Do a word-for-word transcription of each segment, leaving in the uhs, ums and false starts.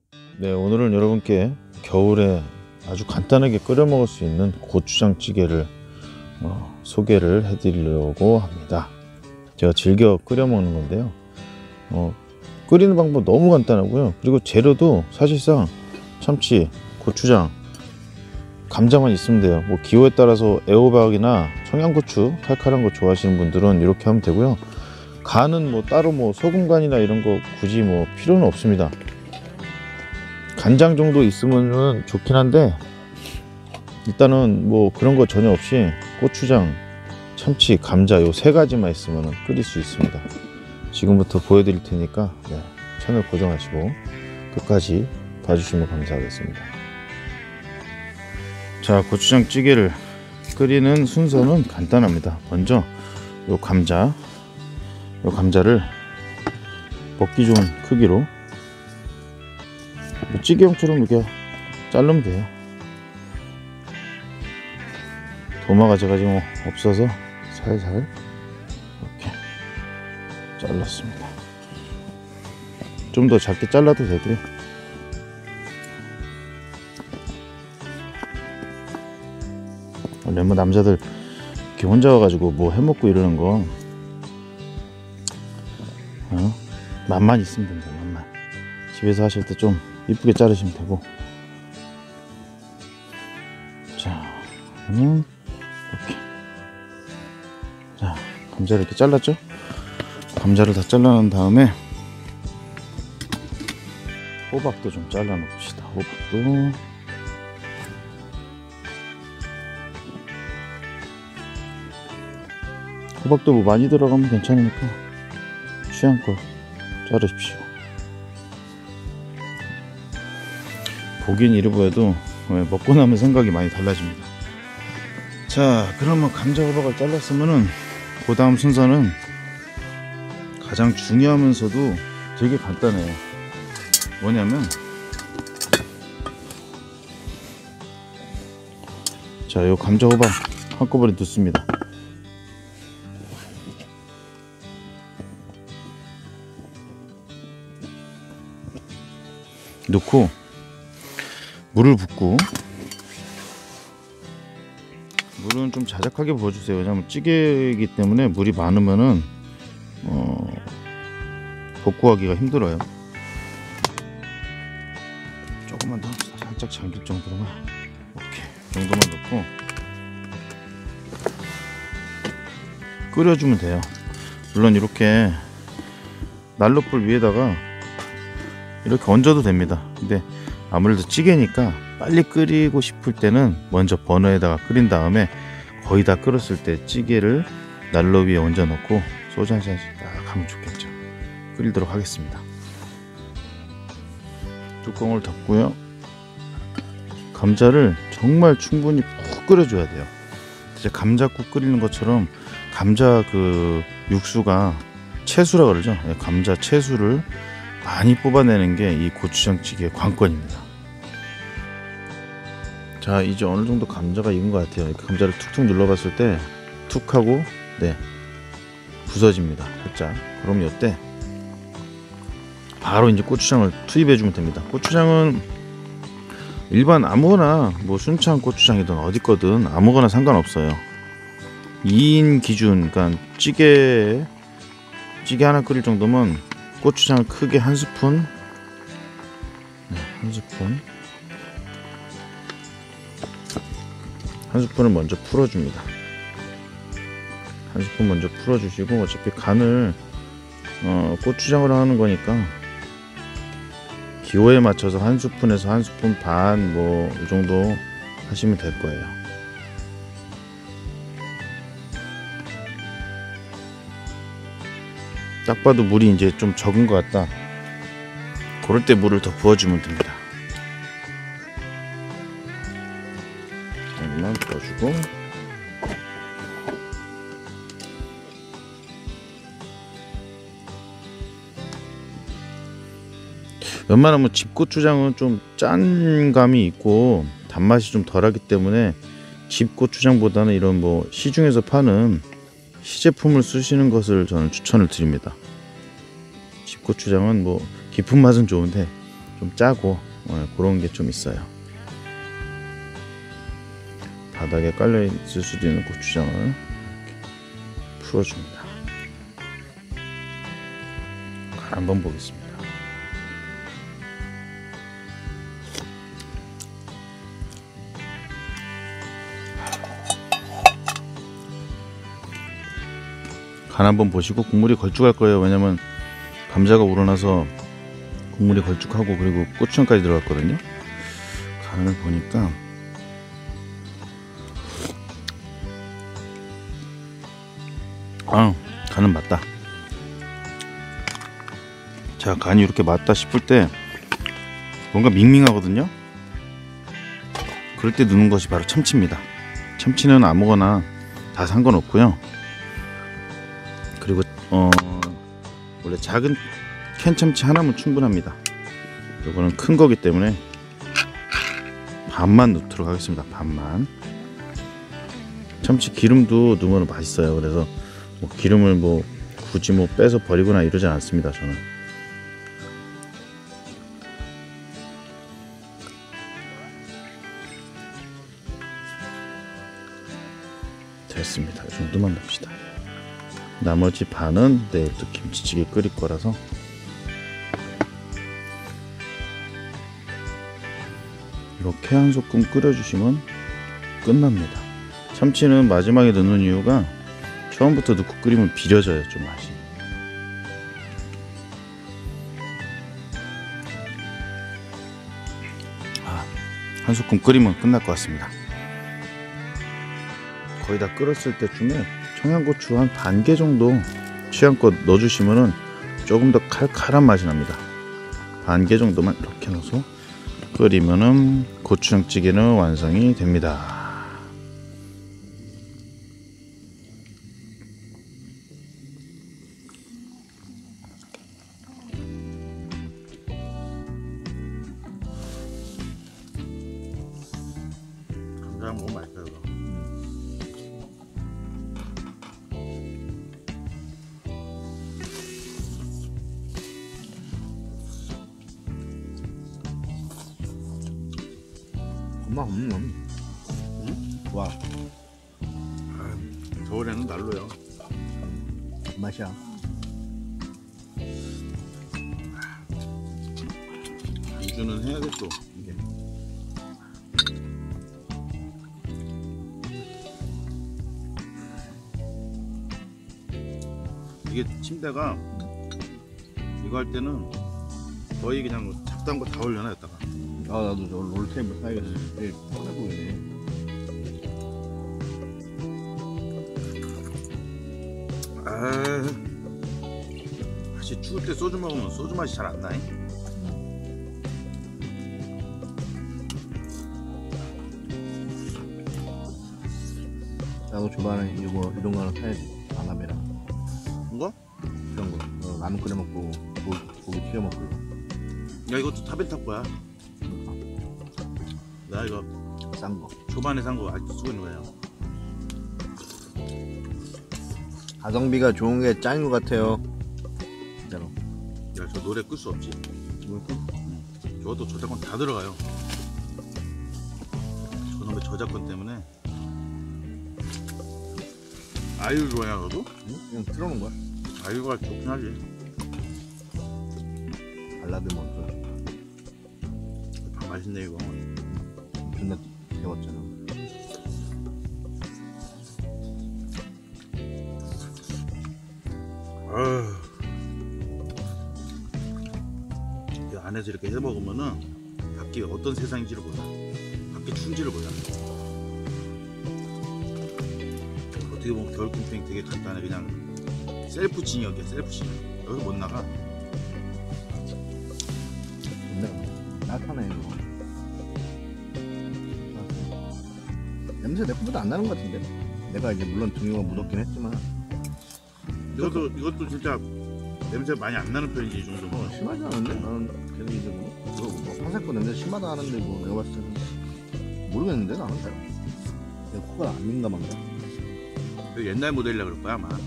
네, 오늘은 여러분께 겨울에 아주 간단하게 끓여 먹을 수 있는 고추장찌개를 어, 소개를 해 드리려고 합니다. 제가 즐겨 끓여 먹는 건데요, 어, 끓이는 방법 너무 간단하고요. 그리고 재료도 사실상 참치, 고추장, 감자만 있으면 돼요. 뭐 기호에 따라서 애호박이나 청양고추 칼칼한 거 좋아하시는 분들은 이렇게 하면 되고요. 간은 뭐 따로 뭐 소금 간이나 이런 거 굳이 뭐 필요는 없습니다. 간장 정도 있으면 좋긴 한데, 일단은 뭐 그런 거 전혀 없이 고추장, 참치, 감자 요 세 가지만 있으면 끓일 수 있습니다. 지금부터 보여드릴 테니까 네, 채널 고정하시고 끝까지 봐주시면 감사하겠습니다. 자, 고추장 찌개를 끓이는 순서는 간단합니다. 먼저 요 감자, 요 감자를 먹기 좋은 크기로 찌개용처럼 이렇게 자르면 돼요. 도마가 제가 지금 없어서 살살 이렇게 잘랐습니다. 좀 더 작게 잘라도 되고요. 원래 뭐 남자들 이렇게 혼자 와가지고 뭐 해먹고 이러는 거 어? 맛만 있으면 됩니다. 맛만. 집에서 하실 때 좀 이쁘게 자르시면 되고. 자, 그러면 이렇게. 자, 감자를 이렇게 잘랐죠? 감자를 다 잘라놓은 다음에 호박도 좀 잘라 놓읍시다. 호박도. 호박도 뭐 많이 들어가면 괜찮으니까 취향껏 자르십시오. 보긴 이리 보여도 먹고 나면 생각이 많이 달라집니다. 자, 그러면 감자 호박을 잘랐으면은 그 다음 순서는 가장 중요하면서도 되게 간단해요. 뭐냐면, 자, 요 감자 호박 한꺼번에 넣습니다. 넣고 물을 붓고, 물은 좀 자작하게 부어주세요. 왜냐면 찌개이기 때문에 물이 많으면은 어, 볶고하기가 힘들어요. 조금만 더 합시다. 살짝 잠길 정도로만. 오케이, 정도만 넣고 끓여주면 돼요. 물론 이렇게 난로불 위에다가 이렇게 얹어도 됩니다. 근데 아무래도 찌개니까 빨리 끓이고 싶을 때는 먼저 버너에다가 끓인 다음에 거의 다 끓었을 때 찌개를 난로 위에 얹어 놓고 소주 한 잔씩 딱 하면 좋겠죠. 끓이도록 하겠습니다. 뚜껑을 덮고요. 감자를 정말 충분히 푹 끓여줘야 돼요. 이제 감자국 끓이는 것처럼 감자 그 육수가 채수라 그러죠. 감자 채수를 많이 뽑아내는 게 이 고추장찌개의 관건입니다. 자, 이제 어느 정도 감자가 익은 것 같아요. 이렇게 감자를 툭툭 눌러봤을 때 툭 하고 네 부서집니다. 살짝. 그럼 이때 바로 이제 고추장을 투입해 주면 됩니다. 고추장은 일반 아무거나 뭐 순창 고추장이든 어디 거든 아무거나 상관없어요. 이 인 기준, 그러니까 찌개 찌개 하나 끓일 정도면 고추장을 크게 한 스푼, 네, 한 스푼, 한 스푼을 먼저 풀어줍니다. 한 스푼 먼저 풀어주시고, 어차피 간을 어, 고추장으로 하는 거니까 기호에 맞춰서 한 스푼에서 한 스푼 반 뭐 이 정도 하시면 될 거예요. 딱 봐도 물이 이제 좀 적은 것 같다. 그럴 때 물을 더 부어주면 됩니다. 물만 부어주고, 웬만하면 집고추장은 좀 짠 감이 있고 단맛이 좀 덜하기 때문에 집고추장보다는 이런 뭐 시중에서 파는 시제품을 쓰시는 것을 저는 추천을 드립니다. 집고추장은 뭐 깊은 맛은 좋은데 좀 짜고 어, 그런 게 좀 있어요. 바닥에 깔려 있을 수도 있는 고추장을 이렇게 풀어줍니다. 간 한번 보겠습니다. 간 한번 보시고 국물이 걸쭉할 거예요. 왜냐면 감자가 우러나서 국물이 걸쭉하고 그리고 고추장까지 들어갔거든요. 간을 보니까 아, 간은 맞다. 자, 간이 이렇게 맞다 싶을 때 뭔가 밍밍하거든요. 그럴 때 넣는 것이 바로 참치입니다. 참치는 아무거나 다 상관없고요. 그리고 어 원래 작은 캔 참치 하나면 충분합니다. 이거는 큰 거기 때문에 반만 넣도록 하겠습니다. 반만. 참치 기름도 넣으면 맛있어요. 그래서 뭐 기름을 뭐 굳이 뭐 빼서 버리거나 이러지 않습니다. 저는. 됐습니다. 이 정도만 넣읍시다. 나머지 반은 내일 또 김치찌개 끓일 거라서 이렇게 한 소끔 끓여주시면 끝납니다. 참치는 마지막에 넣는 이유가 처음부터 넣고 끓이면 비려져요. 좀 맛이. 아, 한 소끔 끓이면 끝날 것 같습니다. 거의 다 끓었을 때쯤에 청양고추 한 반 개 정도 취향껏 넣어주시면은 조금 더 칼칼한 맛이 납니다. 반 개 정도만 이렇게 넣어서 끓이면은 고추장찌개는 완성이 됩니다. 감자 너무 맛있어요. 이거. 엄마 음, 음. 응? 와 아, 겨울에는 난로요. 맛이야. 안주는 해야 돼 또. 이게. 이게 침대가 이거 할 때는 거의 그냥 잡다한 거 다 올려놔.였다가 아 나도 저 롤테이블 사야겠어. 되게 편해 보이네. 아, 사실 추울 때 소주 먹으면 소주 맛이 잘 안 나잉. 나도 주말에 이거 이런 거 하나 사야지. 바나메랑 이거? 이런 거. 어, 라면 끓여 먹고 고기, 고기 튀겨 먹고 이거. 야, 이것도 타벤탑 거야. 나 이거 싼 거. 초반에 산 거 아직도 쓰고 있는 거예요. 가성비가 좋은 게 짱인 것 같아요. 진짜로. 야, 저 노래 끌 수 없지. 뭘까? 응. 저것도 저작권 다 들어가요. 저놈의 저작권 때문에. 아이유 좋아해 너도? 응? 그냥 틀어놓은 거야. 아이유가 좋긴 하지. 발라드 먼저. 다 맛있네 이거. 존나 배웠잖아. 아유. 이 안에서 이렇게 해 먹으면은 밖에 어떤 세상인지를 몰라. 밖에 춘지를 몰라. 어떻게 보면 겨울 캠핑 되게 간단해. 그냥 셀프 진역이야. 셀프 진역. 여기서 못 나가. 근데 따뜻하네 이거. 냄새 내 거보다 안 나는 것 같은데. 내가 이제 물론 등유가 묻었긴 했지만 이것도 이것도 진짜 냄새 많이 안 나는 편이지 이 정도면. 어, 심하지 않은데? 나는 계속 이제 뭐 그거 뭐 황색 거 냄새 심하다 하는데 뭐 내가 봤을 때는 모르겠는데 나는 잘. 내 코가 안 민감한가? 그 옛날 모델이라 그럴 거야 아마.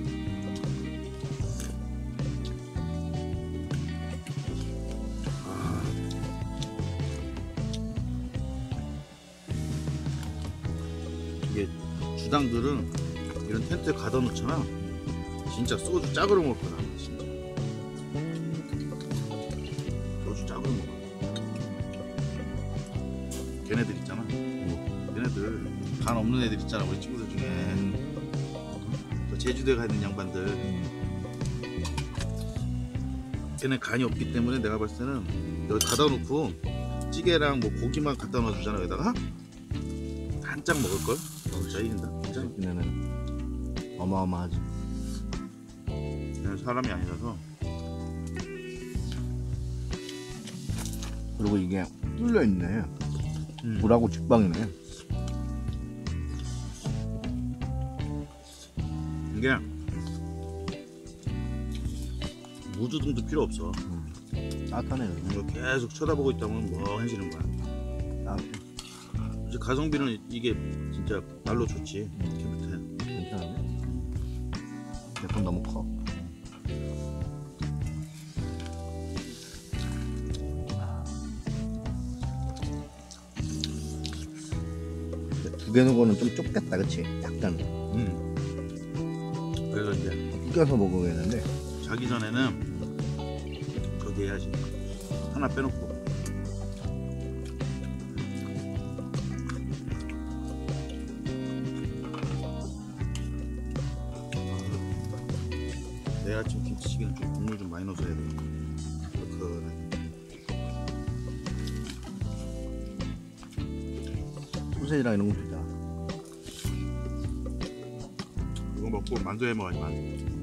아, 이게 주당들은 이런 텐트에 가둬 놓잖아. 진짜 소주 짝으로 먹을 거야. 진짜. 소주 짝으로 먹어. 걔네들 있잖아. 뭐, 걔네들 간 없는 애들 있잖아. 우리 친구들 중에. 저 제주도에 가 있는 양반들. 걔네 간이 없기 때문에 내가 봤을 때는 여기 가다 놓고 찌개랑 뭐 고기만 갖다 놔주잖아. 여기다가 한짝 먹을걸? 진짜 이긴다. 진짜. 얘네는 어마어마하지. 걔는 사람이 아니라서. 그리고 이게 뚫려 있네. 음. 물하고 직방이네. 이게 무주등도 필요 없어. 따뜻하네. 이거 계속 쳐다보고 있다면 멍해지는 거야. 따뜻해. 이제 가성비는 이게 진짜 말로 좋지. 캠프트. 괜찮은데? 내 건 너무 커. 두 개 넣은 거는 좀 좁겠다, 그치? 약간 음. 그래서 이제 껴서 먹어야겠는데. 자기 전에는 저기 해야지. 하나 빼놓고. 내일 아침 김치찌개는 좀 국물 좀 많이 넣어서 해야 돼. 그렇게. 소세지랑 이런 거 좋잖아. 이거 먹고 만두 해 먹어야지. 만두.